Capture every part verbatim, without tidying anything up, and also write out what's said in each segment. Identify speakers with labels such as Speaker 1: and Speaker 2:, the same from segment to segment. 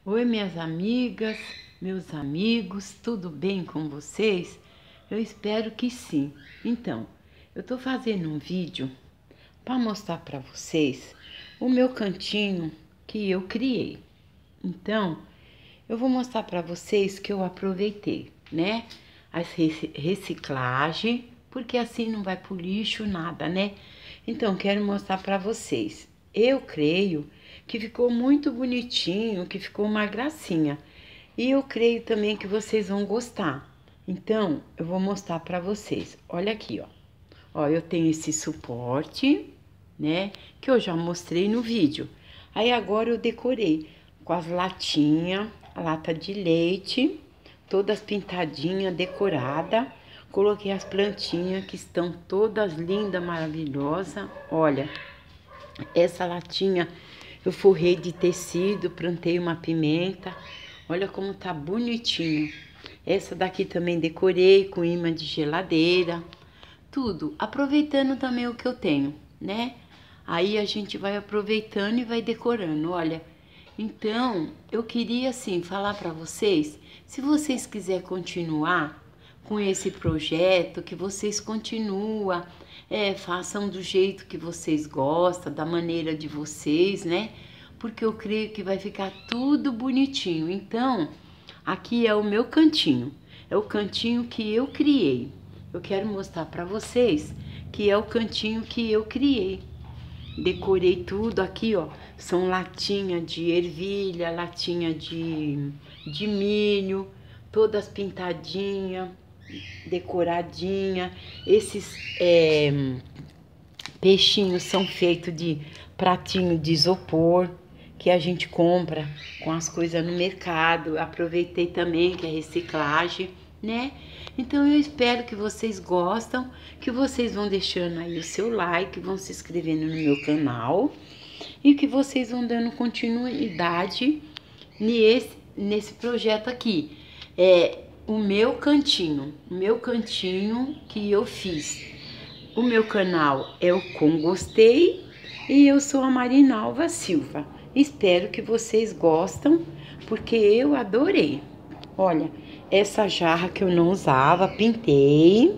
Speaker 1: Oi, minhas amigas, meus amigos, tudo bem com vocês? Eu espero que sim. Então, eu tô fazendo um vídeo para mostrar para vocês o meu cantinho que eu criei. Então, eu vou mostrar para vocês que eu aproveitei, né? As reciclagem, porque assim não vai pro lixo nada, né? Então, quero mostrar para vocês. Eu creio que ficou muito bonitinho, que ficou uma gracinha. E eu creio também que vocês vão gostar. Então, eu vou mostrar para vocês. Olha aqui, ó. Ó, eu tenho esse suporte, né? Que eu já mostrei no vídeo. Aí agora eu decorei com as latinhas, a lata de leite, todas pintadinhas, decorada. Coloquei as plantinhas que estão todas lindas, maravilhosas. Olha, essa latinha eu forrei de tecido, plantei uma pimenta. Olha como tá bonitinho. Essa daqui também decorei com imã de geladeira. Tudo, aproveitando também o que eu tenho, né? Aí a gente vai aproveitando e vai decorando, olha. Então, eu queria assim falar para vocês, se vocês quiserem continuar com esse projeto, que vocês continuam, é, façam do jeito que vocês gostam, da maneira de vocês, né? Porque eu creio que vai ficar tudo bonitinho. Então, aqui é o meu cantinho, é o cantinho que eu criei. Eu quero mostrar para vocês que é o cantinho que eu criei. Decorei tudo aqui, ó. São latinha de ervilha, latinha de, de milho, todas pintadinhas, decoradinha. Esses é, peixinhos são feitos de pratinho de isopor que a gente compra com as coisas no mercado. Aproveitei também que é reciclagem, né? Então eu espero que vocês gostam, que vocês vão deixando aí o seu like, vão se inscrevendo no meu canal e que vocês vão dando continuidade nesse, nesse projeto aqui. É o meu cantinho, o meu cantinho que eu fiz. O meu canal é o Com Gostei e eu sou a Marinalva Silva. Espero que vocês gostam, porque eu adorei. Olha, essa jarra que eu não usava, pintei,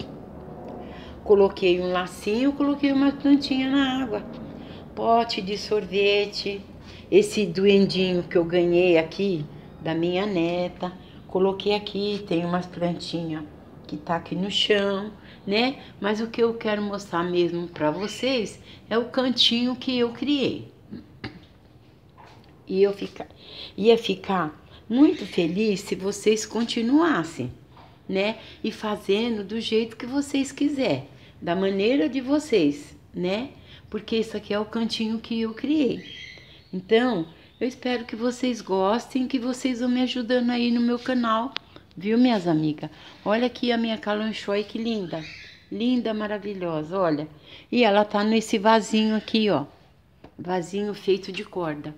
Speaker 1: coloquei um lacinho, coloquei uma plantinha na água. Pote de sorvete, esse duendinho que eu ganhei aqui da minha neta, coloquei aqui, tem umas plantinhas que tá aqui no chão, né? Mas o que eu quero mostrar mesmo para vocês é o cantinho que eu criei. E eu fica, ia ficar muito feliz se vocês continuassem, né? E fazendo do jeito que vocês quiserem, da maneira de vocês, né? Porque isso aqui é o cantinho que eu criei. Então, eu espero que vocês gostem, que vocês vão me ajudando aí no meu canal, viu, minhas amigas? Olha aqui a minha calanchoe, que linda. Linda, maravilhosa, olha. E ela tá nesse vasinho aqui, ó. Vasinho feito de corda.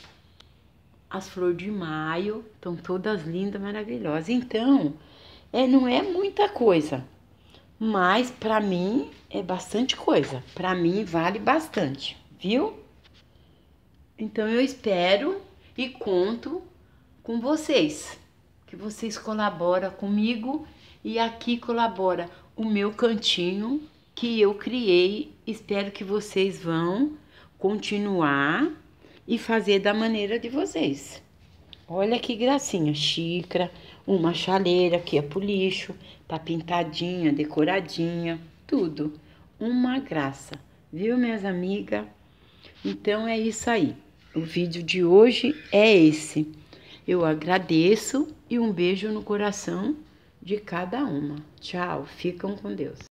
Speaker 1: As flores de maio estão todas lindas, maravilhosas. Então, é, não é muita coisa, mas para mim é bastante coisa. Para mim vale bastante, viu? Então eu espero e conto com vocês, que vocês colaboram comigo e aqui colabora o meu cantinho que eu criei. Espero que vocês vão continuar e fazer da maneira de vocês. Olha que gracinha, xícara, uma chaleira que é pro lixo, tá pintadinha, decoradinha, tudo. Uma graça, viu, minhas amigas? Então é isso aí. O vídeo de hoje é esse. Eu agradeço e um beijo no coração de cada uma. Tchau, ficam com Deus.